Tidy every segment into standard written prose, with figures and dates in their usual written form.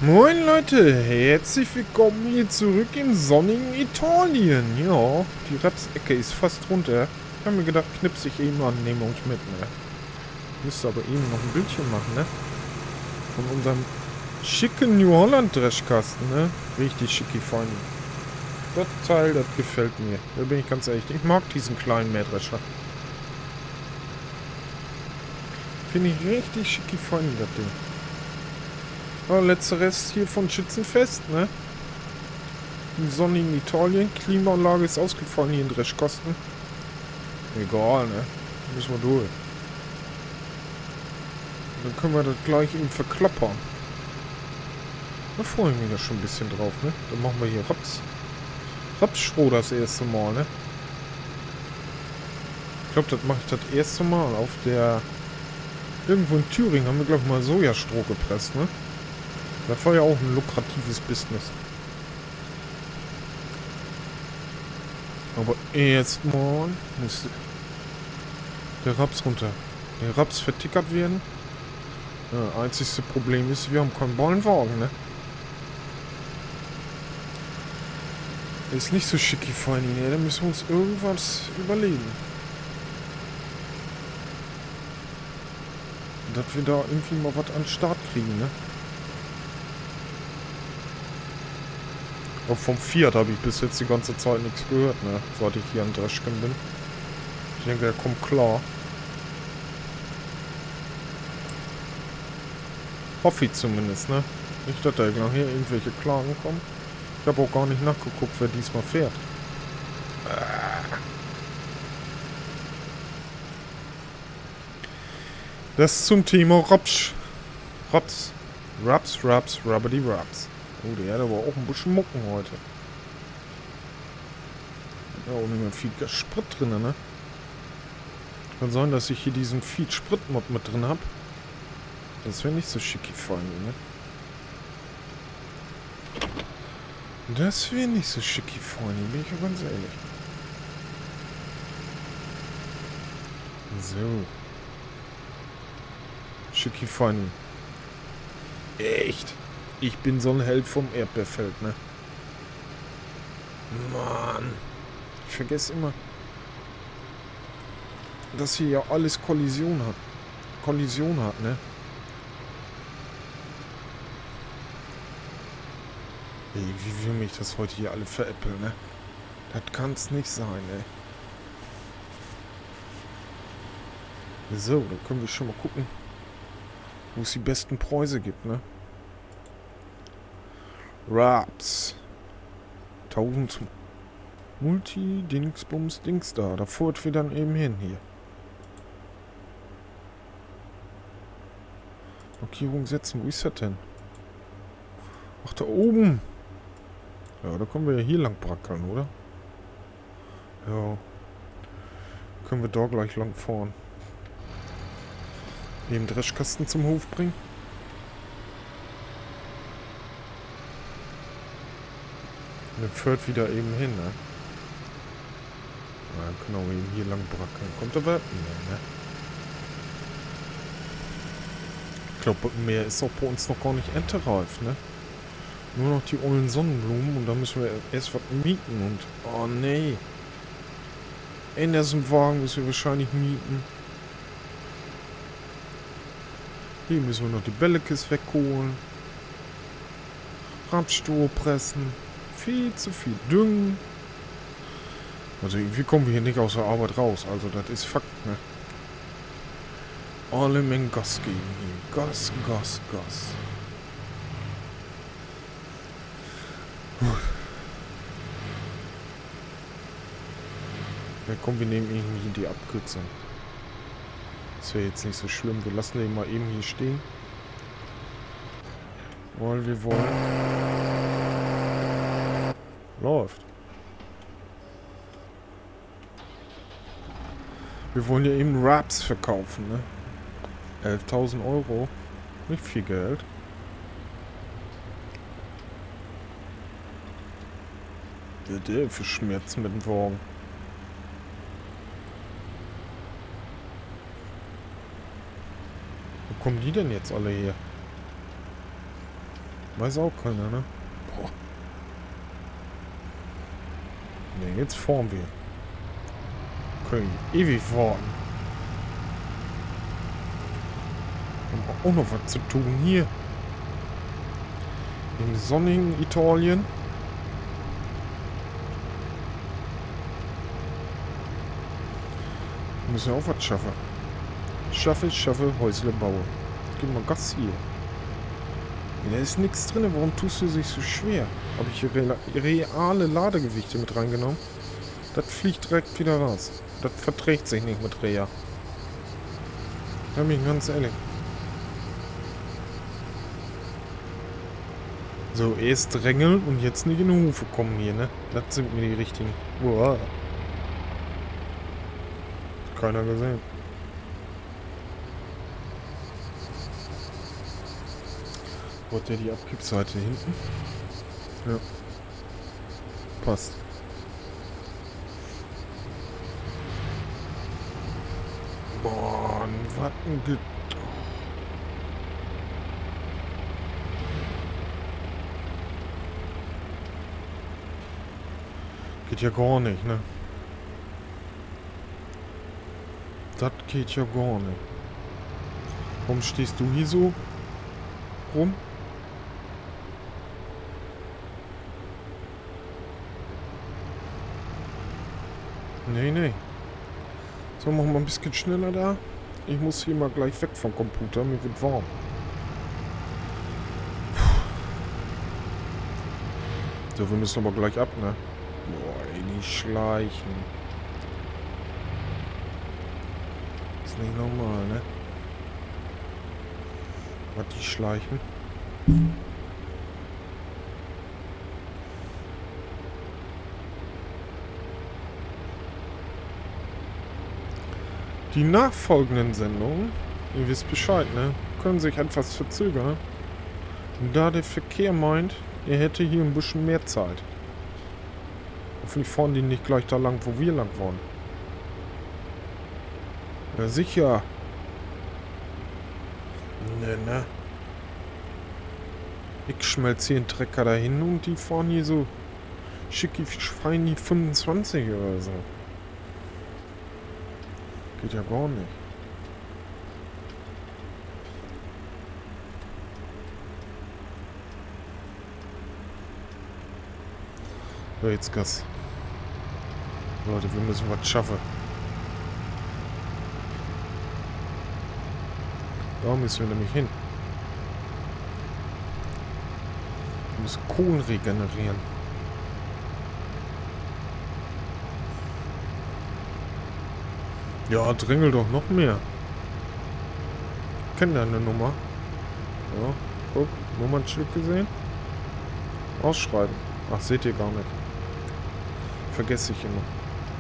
Moin Leute, herzlich willkommen hier zurück im sonnigen Italien. Ja, die Rapsecke ist fast runter. Ich habe mir gedacht, knipse ich eben an, nehme uns mit, ne? Müsste aber eben noch ein Bildchen machen, ne? Von unserem schicken New Holland Dreschkasten, ne? Richtig schicki fein. Das Teil, das gefällt mir. Da bin ich ganz ehrlich. Ich mag diesen kleinen Mähdrescher. Finde ich richtig schicki fein, das Ding. Ja, letzter Rest hier von Schützenfest, ne? Im sonnigen Italien. Klimaanlage ist ausgefallen hier in Dreschkasten. Egal, ne? Müssen wir durch. Dann können wir das gleich eben verklappern. Da freue ich mich ja schon ein bisschen drauf, ne? Dann machen wir hier Rapsstroh das erste Mal, ne? Ich glaube, das mache ich das erste Mal auf der... Irgendwo in Thüringen haben wir, glaube ich, mal Sojastroh gepresst, ne? Das war ja auch ein lukratives Business. Aber erstmal muss der Raps runter. Der Raps vertickert werden. Ja, einzigste Problem ist, wir haben keinen Ballenwagen, ne? Ist nicht so schicki fein, ne? Da müssen wir uns irgendwas überlegen. Dass wir da irgendwie mal was an den Start kriegen, ne? Auch vom Fiat habe ich bis jetzt die ganze Zeit nichts gehört, ne? Seit ich hier an Dreschken bin. Ich denke, er kommt klar. Hoffe ich zumindest, ne? Nicht, dass da gleich hier irgendwelche Klagen kommen. Ich habe auch gar nicht nachgeguckt, wer diesmal fährt. Das zum Thema Raps, Rubbity Raps. Oh, der hat aber auch ein bisschen Mucken heute. Ja, auch nicht mehr viel Sprit drin, ne? Kann sein, dass ich hier diesen Feed Spritmod mit drin habe. Das wäre nicht so schicki fein, ne? Das wäre nicht so schicki fein, bin ich ja ganz ehrlich. So. Schicki fein. Echt? Ich bin so ein Held vom Erdbeerfeld, ne? Mann. Ich vergesse immer, dass hier ja alles Kollision hat, ne? Wie will mich das heute hier alle veräppeln, ne? Das kann's nicht sein, ey. So, dann können wir schon mal gucken, wo es die besten Preise gibt, ne? Raps. 1000 Multi-Dingsbums-Dings da. Da fuhrt wir dann eben hin hier. Markierung setzen. Wo ist das denn? Ach, da oben. Ja, da können wir ja hier lang brackeln, oder? Ja. Können wir da gleich lang fahren. Eben Dreschkasten zum Hof bringen. Und dann fährt wieder eben hin, ne? Ja, können wir eben hier lang brackeln. Kommt aber mehr, ne? Ich glaube, mehr ist auch bei uns noch gar nicht erntereif, ne? Nur noch die ollen Sonnenblumen und dann müssen wir erst was mieten und... Oh, nee. Anderson-Wagen müssen wir wahrscheinlich mieten. Hier müssen wir noch die Bellekes wegholen. Rapsstroh pressen. Viel zu viel Düngen. Also irgendwie kommen wir hier nicht aus der Arbeit raus. Also das ist Fakt, ne? Alle Mengen Gas geben hier. Gas. Ja, komm, wir nehmen irgendwie die Abkürzung. Das wäre jetzt nicht so schlimm. Wir lassen den mal eben hier stehen. Weil wir wollen... Läuft. Wir wollen ja eben Raps verkaufen, ne? 11.000 Euro. Nicht viel Geld. Der für Schmerzen mit dem Wagen. Wo kommen die denn jetzt alle her? Weiß auch keiner, ne? Boah. Ne, jetzt fahren wir. Können ewig warten. Haben auch noch was zu tun hier. Im sonnigen Italien. Müssen wir auch was schaffen. Schaffe, Häusle baue. Gib mal Gas hier. Da ist nichts drin. Warum tust du dich so schwer? Habe ich hier reale Ladegewichte mit reingenommen? Das fliegt direkt wieder raus. Das verträgt sich nicht mit Rea. Da bin ich ganz ehrlich. So, erst drängeln und jetzt nicht in die Hufe kommen hier, ne? Das sind mir die richtigen. Uah. Keiner gesehen. Wo hat der die Abkippseite hinten? Ja. Passt. Boah, was ein Ge... Geht ja gar nicht, ne? Das geht ja gar nicht. Warum stehst du hier so rum? Nee. So, machen wir ein bisschen schneller da. Ich muss hier mal gleich weg vom Computer. Mir wird warm. So, wir müssen aber gleich ab, ne? Boah, ey, die schleichen. Ist nicht normal, ne? Was die schleichen? Die nachfolgenden Sendungen, ihr wisst Bescheid, ne? Können sich etwas verzögern. Da der Verkehr meint, er hätte hier ein bisschen mehr Zeit. Hoffentlich fahren die nicht gleich da lang, wo wir lang wollen. Ja, sicher. Ne. Ich schmelze hier einen Trecker dahin und die fahren hier so schicki feini 25 oder so. Geht ja gar nicht. So, jetzt Gas. Leute, wir müssen was schaffen. Da müssen wir nämlich hin. Wir müssen Kohlen regenerieren. Ja, drängel doch noch mehr. Kennt ihr eine Nummer? Ja, guck, Nummernschild gesehen? Ausschreiben. Ach, seht ihr gar nicht. Vergesse ich immer.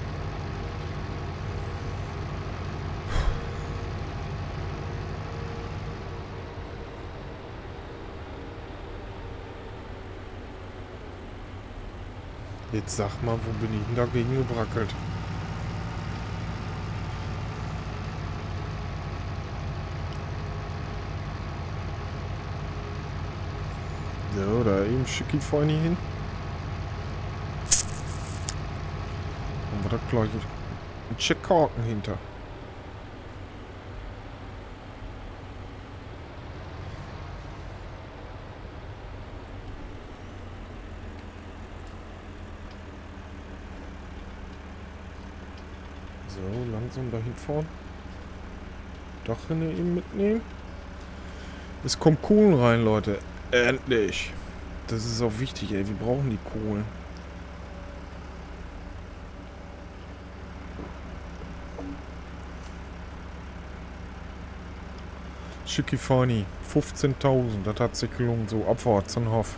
Jetzt sag mal, wo bin ich denn dagegen gebrackelt? So, da eben schicki vorne hin. Und wir das gleiche. Ein Checkhaken hinter. So, langsam dahin fahren. Dachrinne eben mitnehmen. Es kommt Kohlen rein, Leute. Endlich. Das ist auch wichtig, ey. Wir brauchen die Kohlen. Schickifani. 15.000. Das hat sich gelohnt. So, abwärts in Hof.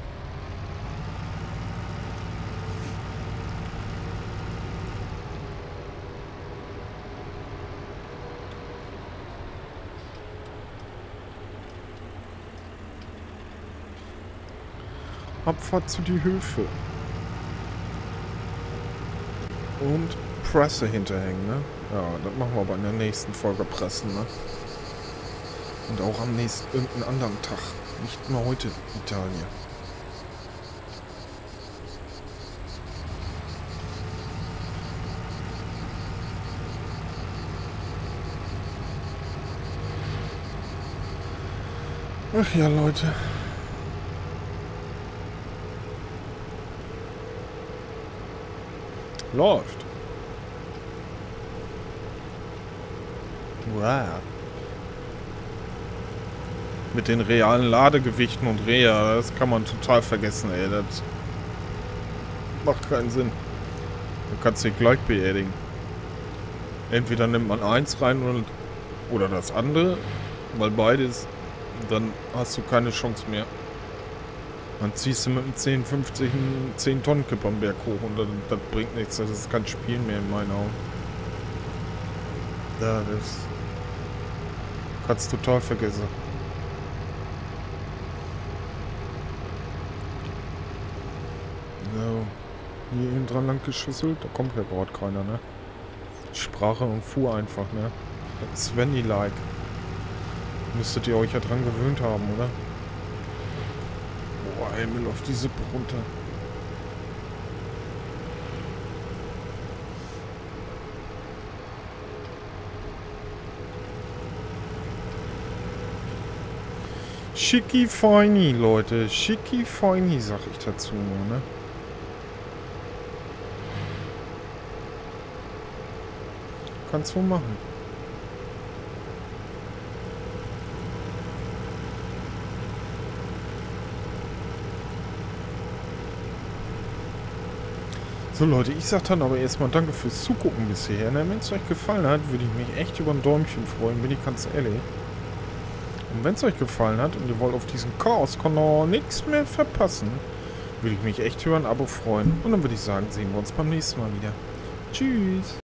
Abfahrt zu die Höfe. Und Presse hinterhängen, ne? Ja, das machen wir aber in der nächsten Folge pressen, ne? Und auch am nächsten, irgendeinen anderen Tag. Nicht mehr heute, Italien. Ach ja, Leute. Läuft. Wow. Mit den realen Ladegewichten und Rea, das kann man total vergessen, ey. Das macht keinen Sinn. Du kannst dich gleich beerdigen. Entweder nimmt man eins rein oder das andere, weil beides, dann hast du keine Chance mehr. Dann ziehst du mit dem 1050 einen 10-Tonnen-Kipper am Berg hoch und das bringt nichts. Das ist kein Spiel mehr in meinen Augen. Ja, das kannst du total vergessen. So. Hier hinten dran lang geschüsselt. Da kommt ja gerade keiner, ne? Sprache und fuhr einfach, ne? Svenny-like. Müsstet ihr euch ja dran gewöhnt haben, oder? Boah, ey, mir läuft die Sippe runter. Schicki feini, Leute. Schicki feini, sag ich dazu nur, ne? Kannst du machen. So Leute, ich sag dann aber erstmal danke fürs Zugucken bisher. Wenn es euch gefallen hat, würde ich mich echt über ein Däumchen freuen, bin ich ganz ehrlich. Und wenn es euch gefallen hat und ihr wollt auf diesem Chaos-Kanal nichts mehr verpassen, würde ich mich echt über ein Abo freuen. Und dann würde ich sagen, sehen wir uns beim nächsten Mal wieder. Tschüss.